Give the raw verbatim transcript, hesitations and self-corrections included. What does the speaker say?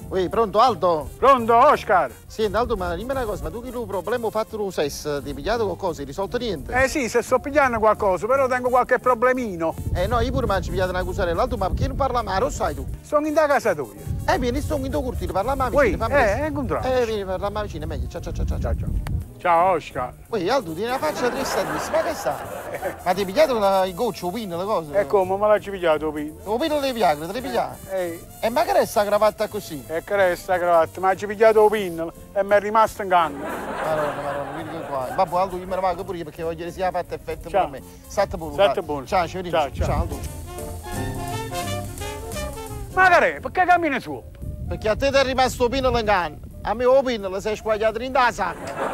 Ui, pronto Aldo? Pronto, Oscar? Senti Aldo, ma dimmi una cosa, ma tu che il problema ho fatto lo sesso, ti hai pigliato qualcosa, hai risolto niente? Eh sì, se sto pigliando qualcosa, però tengo qualche problemino. Eh no, io pure mi ho pigliato una cusarella, Aldo, ma perché non parla mai, lo sai tu? Sono in da casa tua. Eh, vieni, sto in tuo cortile, parla mai Ui, vicino, fammi eh, presto. incontriamoci. Eh, vieni, parla mai vicino, è meglio, ciao ciao ciao ciao. Ciao, ciao. Ciao, Oscar. Ui, Aldo, tieni una faccia triste, triste, ma che sta? Ma ti hai pigliato la, il goccio, il pin, le cose? E come, me l'hai pigliato, Pino? Il pin di Viagra, te l'hai pigliato? Ehi, E ma che resta la cravatta così? e che resta cravatta? Ma ci pigliato il Pino e mi è rimasto in canna. Madonna, madonna, vedi che qua. Vabbè, Aldo, io me ne vado pure io perché voglio che sia fatto effetto Ciao. per me. State buono. State dai. buono. Ciao, ci vediamo. Ciao, ciao. Ciao, Aldo. Ma che è? Perché cammini su? Perché a te ti è rimasto il pin in canna. A me il pin lo sei squagliato in da sacca.